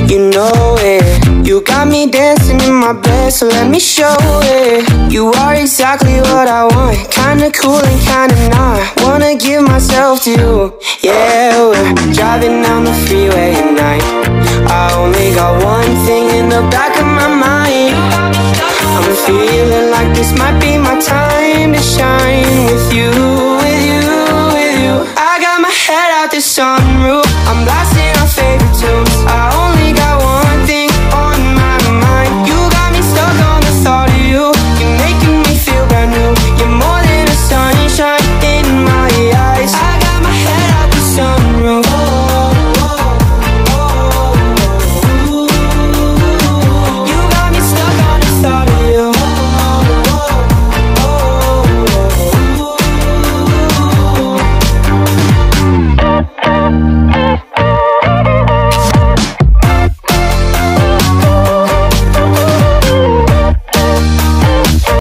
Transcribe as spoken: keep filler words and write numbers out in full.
you know it. You got me dancing in my bed, so let me show it. You are exactly what I want, kinda cool and kinda not. Wanna give myself to you, yeah. We're driving down the freeway at night. I only got one thing in the back of my mind. I'm feeling like this might be my time to shine with you, with you, with you. I got my head out the sun.